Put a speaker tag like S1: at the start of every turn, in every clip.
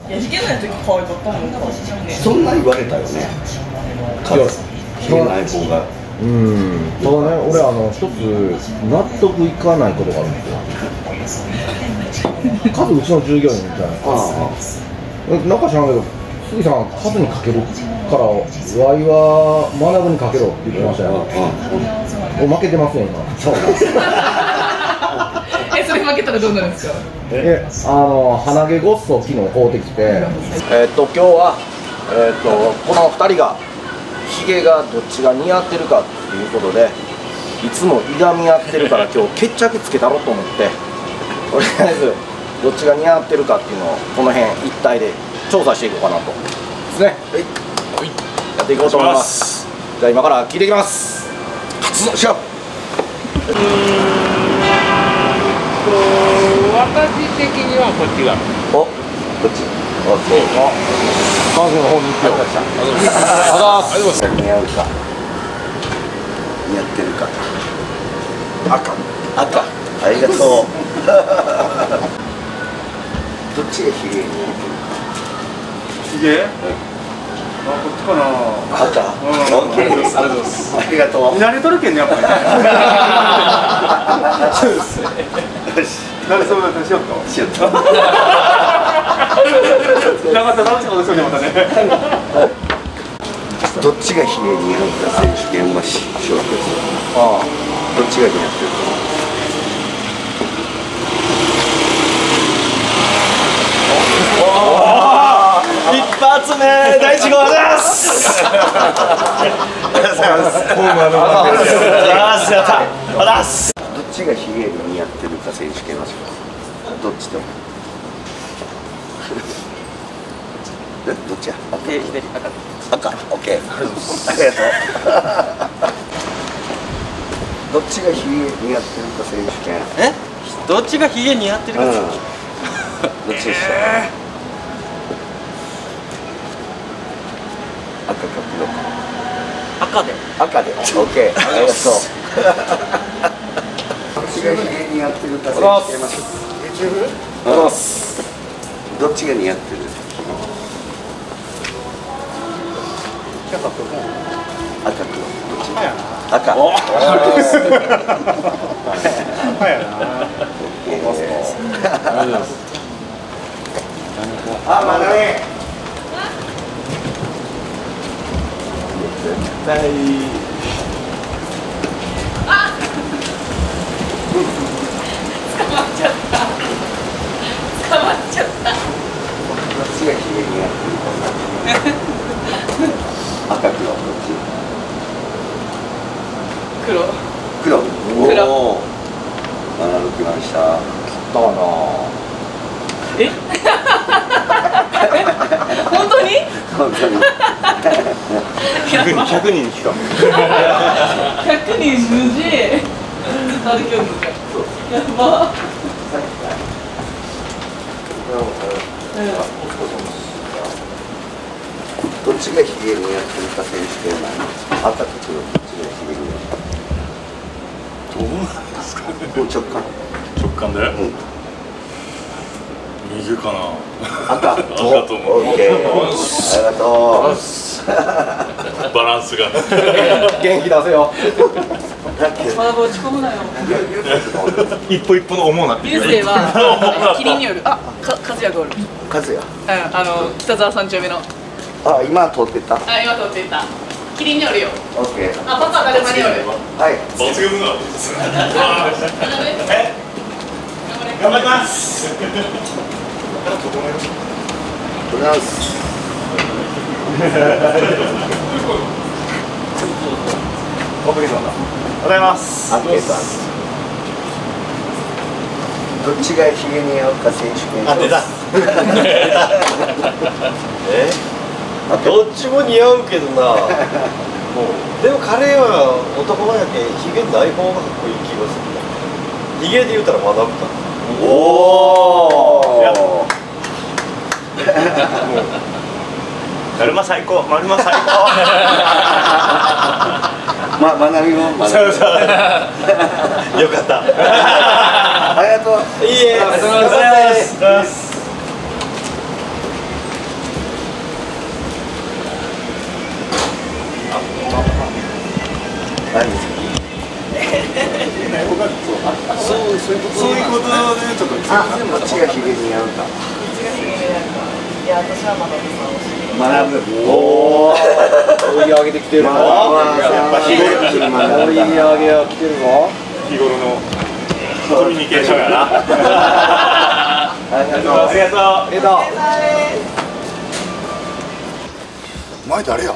S1: いや、ひげない時可愛かったもんね。
S2: そんな言われたよね。ひげない方が。
S3: ただね、俺一つ納得いかないことがあるんですよ。数うちの従業員みたいな。なんか知らんけど、杉さん数にかけるからワイは学ぶにかけろって言ってましたよ。負けてますね今。そうなんです。
S1: それ負けたらどうなるんですか。
S3: 鼻毛ごっそ昨日買うてきて、今日はこの2人がひげがどっちが似合ってるかっていうことで、いつもいがみ合ってるから今日決着つけたろうと思って、とりあえずどっちが似合ってるかっていうのをこの辺一体で調査していこうかなとですね。はい、やっていこうと思います。じゃあ今から聞いていきます。初のシャープ。
S4: 私的にはこっちが。
S2: お、こっち。オッケー。
S3: 関西の方に行ってよ。
S2: 似合うか。似合ってるか。赤。ありがとう。どっちがひげに似合ってるか。
S5: ひげ？こっちかな。
S2: 赤。オッケー。ありがとう。
S5: 慣れとるけんね、やっぱり。そうですね。よし。慣れそうだったらしよっと。
S2: しよっと。
S5: なかったら楽しいことですよね、またね。
S2: どっちがひげに似合うか選手権はしようとする。どっちが似合ってるか。
S3: 一発目第1号です。ありがとうございます。
S2: どっちがひげに似合ってるか選手権はします。どっちでも。どっちや。左赤。オッケー。ありがとう。どっちがひげ似合ってるか選手権。
S4: どっちがひげ似合ってるか。
S2: どっちでした。赤か黒か。赤で。オッケー。ありがとう。どっちがひげ似合ってるか選手権ましょう。どっちが似合ってる。赤黒。赤。
S5: 赤やな。
S2: あ、まだね。絶対。
S1: 捕まっちゃった。どっち
S2: がひげに合ってるか。赤黒どっち？
S1: 黒。
S2: おお。学びました。
S3: だから
S1: 本当に
S2: 本当に。
S3: 100人しか。
S1: 100人無事。歩きよるのか。やば。
S2: どっちがひげにやってるか選手権なの。赤と黒どっちがひげにやってる。
S5: どうなんですかね。
S2: 直感
S5: で。右かな。
S2: 赤と思う。オッケー。ありがとう。
S5: バランスが。
S3: 元気出せよ。
S1: まだ落ち込むなよ。
S5: 一歩一歩の思うなって。
S1: 流星はキリンによる。和也がおる。
S2: 和也。
S1: 北沢三丁目の。
S2: あ、今通ってた。
S1: 今通ってた。キリンにおるよ。
S2: オッケー。
S1: パパ誰まにおる。
S2: はい。
S5: 抜群だ。頑張ります。
S2: おはようございます。
S5: おはようございます。
S2: アンケートどっちがひげに合うか選手権。
S3: 出た。どっちも似合うけどな。でも彼は男前やけんひげない方がかっこいい気がする。ひげで言うたら学ぶか。おお。マルマ最高。
S2: 学びも学び。
S3: そうそう。よかった。
S2: ありがとう。
S3: いいえ。ありがとうございます。
S5: そういうことでちょっと
S2: あ、どっちがヒゲに合うか。
S1: いや、私はまだです。
S2: 学ぶ。
S3: おお追い上げてきてるぞ。
S5: やっぱ日頃
S3: 追い上げが来てるぞ。
S5: 日頃のコミュニケーションやな。
S3: ありがとう。ありがとう。
S6: お前誰や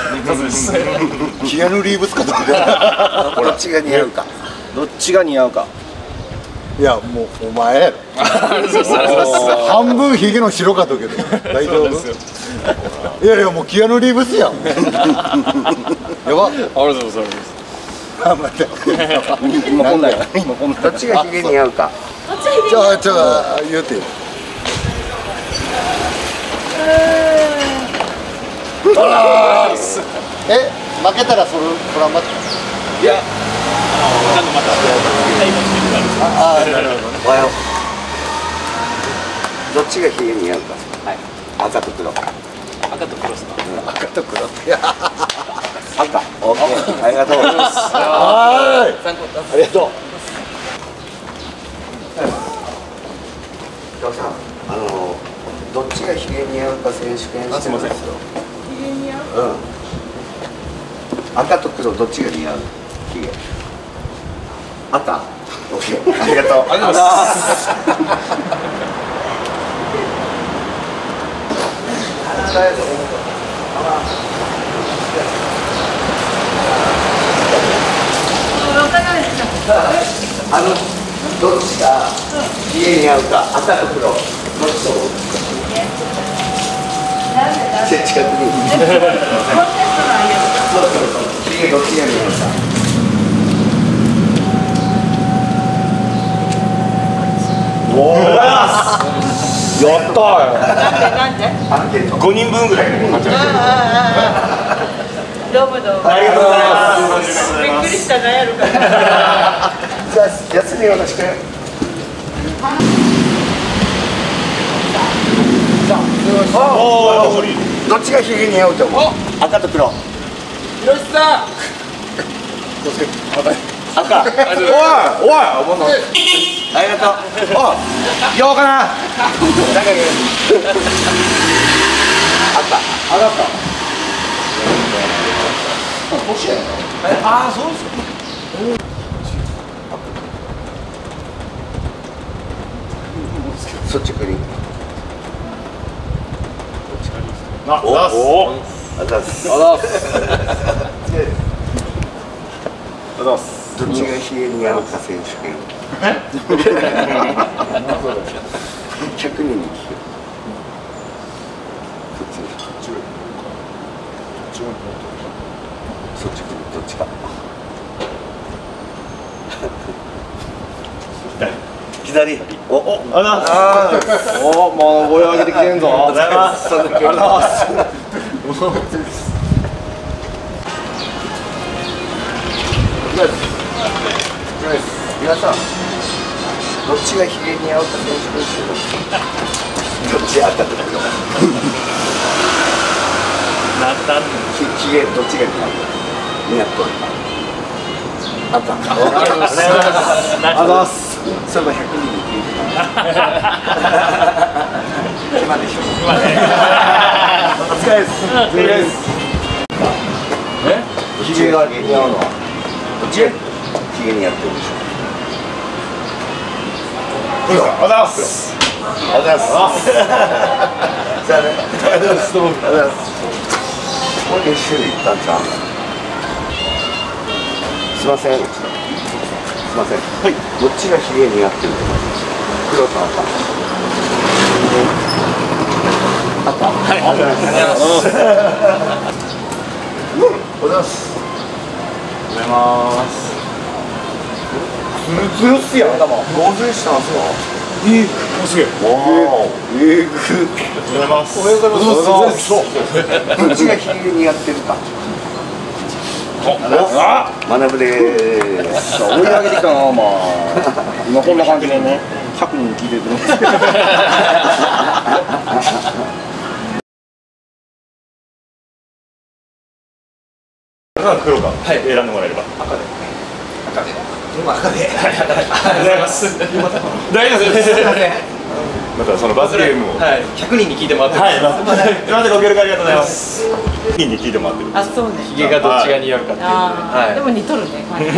S6: キアヌ・リーブスかと思って
S2: どっちが似合うか。
S3: どっちが似合うか。
S6: いやもうお前やろ半分ヒゲの白かとけど大丈夫いやいやもうキアヌ・リーブスやんやば
S5: ありがとうございます。
S6: あ待って
S3: 今こんなんや。今こんなん。
S2: どっちがヒゲに合うか。
S6: じゃあ言うてよえ負けたらそらま
S3: いや。
S5: ちゃんとまた
S6: あなるほどね
S2: おはよう。どっちがヒゲに合うか。
S4: はい。
S2: 赤と黒。
S4: 赤と黒ですか。
S6: 赤と黒いや
S2: 赤。オッケー。ありがとうございます。
S6: は
S4: 参考にな
S3: ありがとう。
S2: どうさん、どっちがヒゲに合うか選手権してるんですよ。
S1: ヒゲに合う。
S2: うん。赤と黒どっちが似合う？ヒゲ。赤。オッケー。ありがとう。
S3: ありがとうございます。
S2: どっちがヒゲに合うか、赤と黒。どっちと思う？近くに。そう。ヒゲどっちが似合うか。
S3: おお。やったー。
S1: なんで？
S2: アンケート。
S5: 5人分ぐらい買っちゃ
S1: どうもどうも。
S3: ありがとうございます。
S1: びっくりしたなやるから。
S2: じゃあ休みよろしく。どっちがヒゲに合うと思う？赤と黒。
S4: ひろしさん。
S3: 赤。おいおい。
S2: ありがとう。
S3: おい。ようかな。
S2: 赤。
S3: ああそうですか。
S2: 率直に。
S5: あ、お
S2: あざっす。どっちがヒゲに合うか選手権。100人に聞く。率直にどっちか。左。お、
S3: おもう追い上げてきてんぞ。
S2: ありがとうございます。皆さん、どっちがヒゲに合うか選手権してる。どっち赤と黒。ヒゲどっちが似合うか。似合ってるか。赤。
S3: ありがとうございます。
S2: それも100人に聞いてた。暇でしょ。お疲れです。
S3: ヒゲが似合うのは。
S2: どっちがヒゲにやってるでしょ。
S5: ありがとうございます。
S2: ありがとうございます。じゃあね。ありがとうございます。もう練習で行ったんじゃん。すいません。すいません。はい。どっちがヒゲにやってると思います？黒と赤。赤。はい。ありがとうございます。おはようございます。
S3: おはようございます。ツルツルっすやん。
S2: 合成したんですか？
S5: すげえ。
S2: わー。
S5: おはようございます。
S3: おはようございます。
S2: どっちがヒゲにやってるか。学ぶでーす。
S3: 追い上げてきたな、まあ。今こんな感じでね、100人聞いてる。
S5: 黒か、はい、選んでもらえれば。
S3: 赤で。 赤で。
S5: ありがとうございます。大丈夫です。またその罰ゲームを。
S3: はい。100人に聞いてもらってます。
S5: はい。すみません、ご協力ありがとうございます。100人に聞いてもらってる。
S1: あ、そうね。
S3: ヒゲがどっちが似合うかっていう。
S1: ああ、でも似とるね。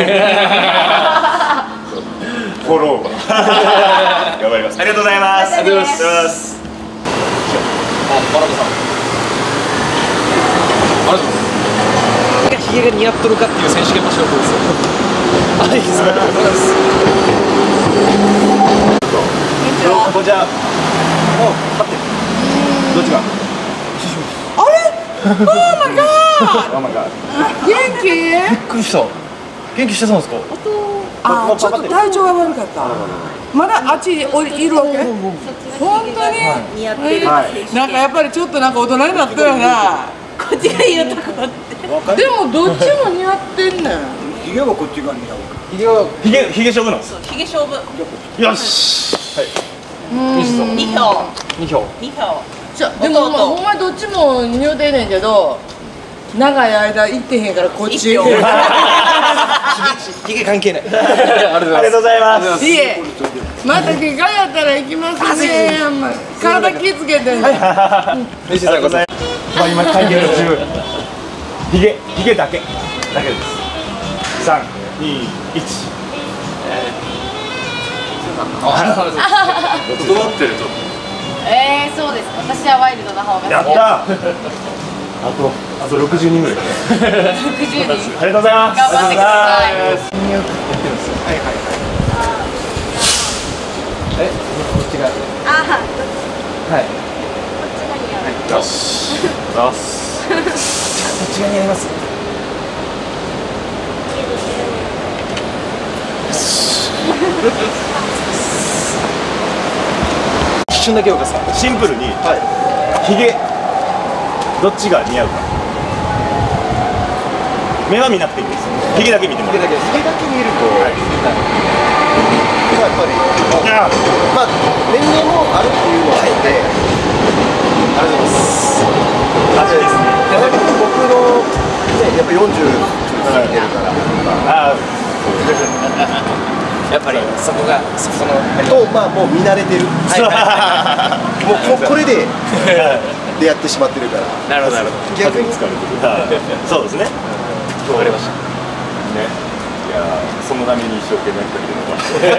S5: フォローが。頑張ります。ありがとうございます。
S1: ありがとうございます。
S3: マラドさん。ありがとうございます。ヒゲが似合っとるかっていう選手権もしようとですよ。あ、いいですね。ありがとうございます。こんにちは。お、待って。どっちが。
S1: あれ Oh my god!
S3: あ、まか。
S1: 元気？
S3: びっくりした。元気してたんですか。
S1: あ、ちょっと体調が悪かった。まだあっちにいるわけ？本当に？似合ってる。なんかやっぱりちょっとなんか大人になったよな。こっちが言うとこって。でもどっちも似合ってんねん。
S6: ヒゲはこっちが似合うか。
S5: ヒゲ勝負なんです。
S1: ヒゲ勝負。
S5: よし。はい。
S1: 2票。
S3: 2票。
S1: 2票。でもほんまどっちも似合ってんねんけど、長い間行ってへんからこっち。
S3: ヒゲ関係ない。ありがとうございます。
S1: いえ、また機会やったら行きますね。体気付けてね。
S3: 西さんございます。
S5: 今会見中。ヒゲだけです。3、2、1。整ってると。
S7: そうです。私はワイルドな方が。
S5: やった。あと60人ぐらい。
S7: 60人。
S5: ありがとうございます。
S7: 頑張ってください。
S3: こっちが。はい。
S5: よし。よし。
S3: こっちが似合います。一瞬だけよかさ。
S5: シンプルにヒゲどっちが似合うか。目は見なくていいです。ヒゲだけ見てもらう。
S3: ヒゲだけ見ると。やっぱり。まあ年齢もあるっていうのはあって。ありがとうございます。
S5: 味ですね。
S3: 僕のねやっぱ40過ぎてるから。やっぱりそこのまあもう見慣れてる。もうこれで出会ってしまってるから。
S5: なるほどなるほど。
S3: 逆に
S5: 疲れてる。そうですね。
S3: わかりました。
S5: ね。いやそのために一生懸命やってるの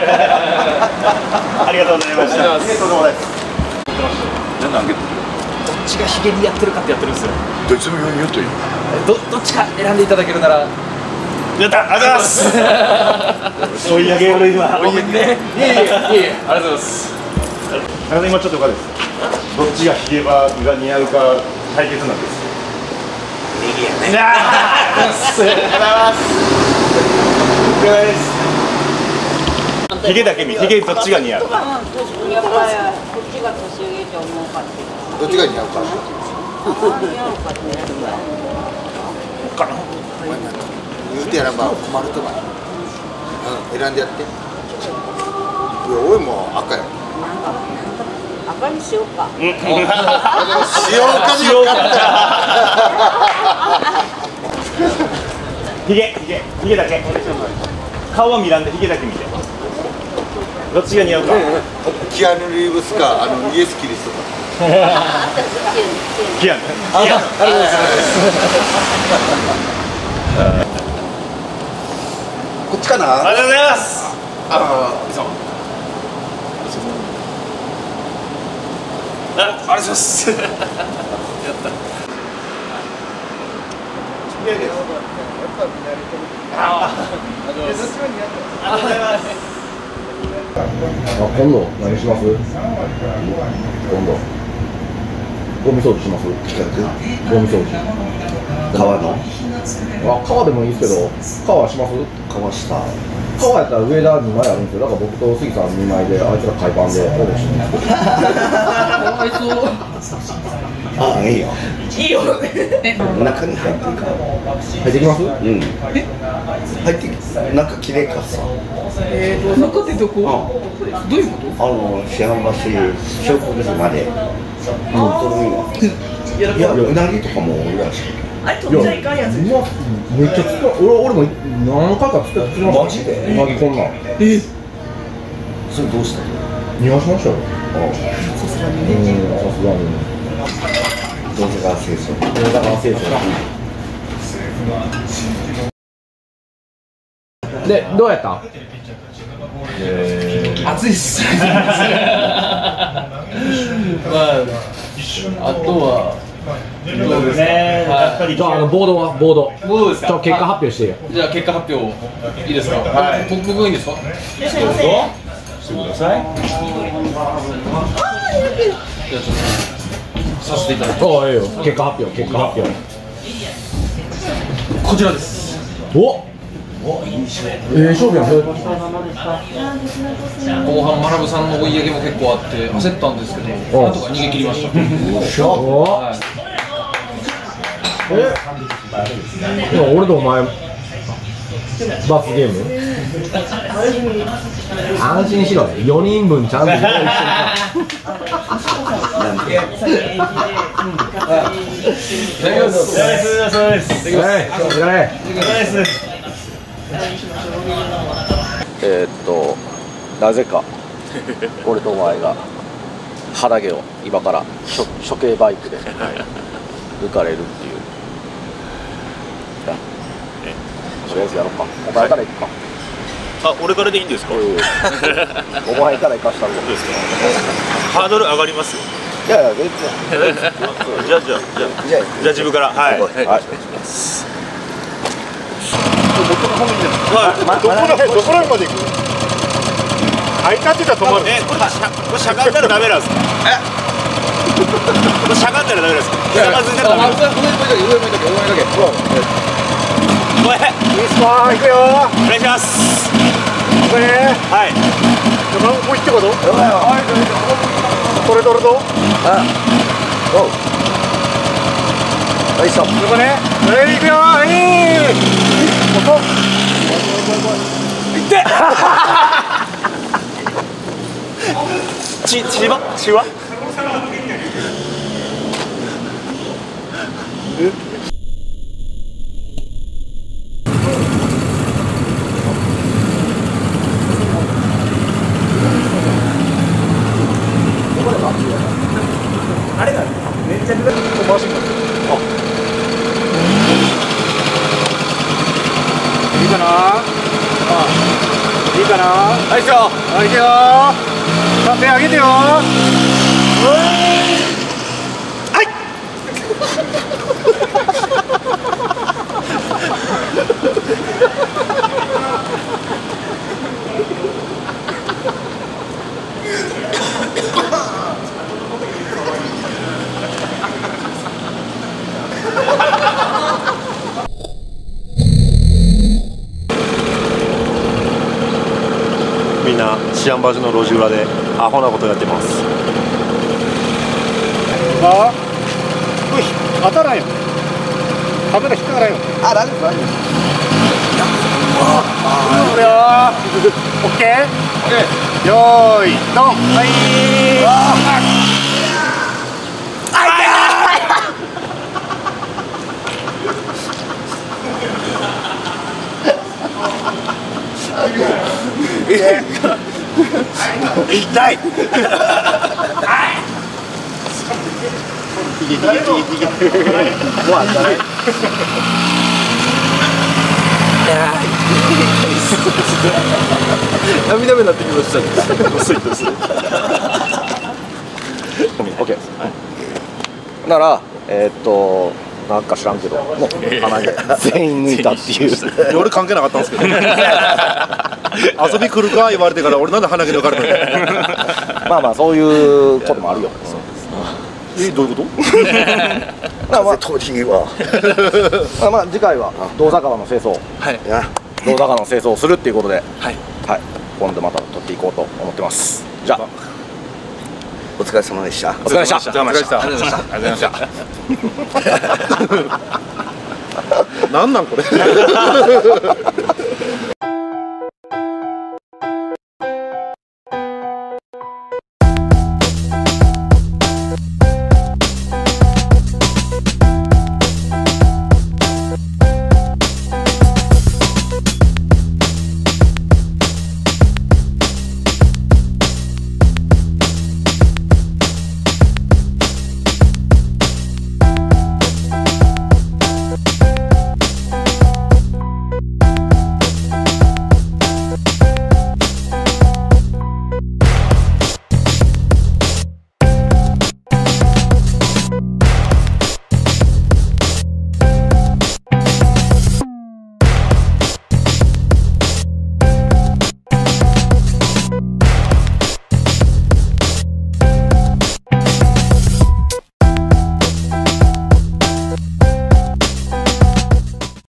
S5: が。ありがとうございました。
S3: ありがとうございます。
S5: 何げ
S3: どっちがヒゲにやってるかってやってるんですよ。
S5: どっちもように言うといい。
S3: どっちか選んでいただけるなら。
S5: やった。ありがとうございます。追い上げ俺今。
S3: ごめんね。いえありがとうございます。
S5: 今ちょっとおかです。どっちがヒゲバーが似合うか対決なんです。
S3: 右やね。
S5: ありがとうございます。ヒゲだけ見、ヒゲどっちが似合う。
S7: やっぱりこっちが年上と思うかって。
S6: どっちが似合うか。
S5: かな。
S6: 言うてやらば困るとか。選んでやって。いや俺も赤や。
S7: 赤にしようか。
S6: 塩かでよかった。
S5: ヒゲだけ。顔は見らんでヒゲだけ見て。どっちが似合うか。
S6: キアヌ・リーブスかイエス・キリストか。
S5: キアヌ。
S3: ありがとうございます。こっちかな。
S5: ありがとうございます。
S3: そう。
S5: ありがとうございます。やった。
S3: 今度何します？今度ゴミ掃除します？ゴミ掃除川でもいいですけど、川します？
S2: 川下
S3: 川やったら上田2枚あるんですよ。だから僕と杉さん2枚であいつら海パンでフォローしてます。かわいそう。
S2: あ、いいよ
S1: いいよ。
S2: 中に入っていいか
S3: 入ってきます？
S2: うん入ってき中きれいかさ
S1: 中ってどこ？どういうこと？
S2: 市販橋小国寺までとるんやいやうなぎとかもおるらしい
S1: あれ取っちゃいかんやつでしょ。
S3: めっちゃつく。俺も何回かつってつきました。マジで？うなぎこんなん。
S2: それどうしたの？
S3: 逃がしましたよ。
S1: さすがにね。
S3: さすがに。
S2: どうせが清掃。
S3: だから清掃。で、どうやった？
S4: 暑いっす。まあ、あとは。そうですね。やっぱり。
S3: じゃあボードはボード。
S4: ボードですか。
S3: 結果発表してよ。
S4: じゃあ結果発表いいですか。はい。僕いいんですか。どうぞ。してください。じゃあちょっとさせていただきます。
S3: ああ、いいよ。結果発表。結果発表。
S4: こちらです。
S3: お。勝負やん。
S4: 後半マナブさんの追い上げも結構あって焦ったんですけど、なんとか逃げ切りました。
S3: 俺とお前罰ゲーム？安心しろ。4人分ちゃんと用意してるなぜか俺とお前が肌毛を今から処刑バイクで抜かれるっていう。とりあえずやろうか。お前から行くか。
S5: あ、俺からでいいんですか。
S3: お前から行かしたらどうですか。
S5: ハードル上がりますよ。
S3: いやいや全然。
S5: じゃあ自分から。はい。
S6: どこらまで行く？相方ってたら止まる。
S5: これしゃがんだらダメなんですか。これしゃがんだらダメなんですか。しゃがんだらダメなんですか。
S3: 上向いとけ。
S5: これ。
S6: いいっすか？行くよ。
S5: お願いします。
S6: これね。
S5: はい。
S6: もう一ってこと？どれと？
S3: おう。よいしょ。
S6: ここね。行くよ。
S5: いって血は
S1: あれだ。めっちゃくちゃ回してみます。
S6: いいかな？いいかな？
S5: はいしょ。
S6: はい、いくよ。さあ手上げてよ。
S5: みんな治安場所の路地裏でアホなことやってます。
S6: あ、うい、当たらんよ。カメラ引っかからんよ。
S3: あ、大丈夫大丈夫。
S6: これよ。オッケー。よーい、ドン。はい。
S3: 痛い。もうあったね。涙目になってきました。薄いです。オッケー。ならなんか知らんけど鼻毛全員抜いたっていう。
S6: 俺関係なかったんですけど。遊び来るか言われてから俺なんで鼻毛抜かれたの。
S3: まあまあそういうこともあるよ。
S6: どういうこと？
S2: 風通りは。
S3: まあ次回は銅坂川の清掃。
S4: はい。
S3: 銅坂川の清掃をするっていうことで、
S4: はい。
S3: はい。今度また撮っていこうと思ってます。じゃあ
S2: お疲れ様でした。
S3: お疲れ様でした。
S4: ありがとうございました。
S6: なんなんこれ。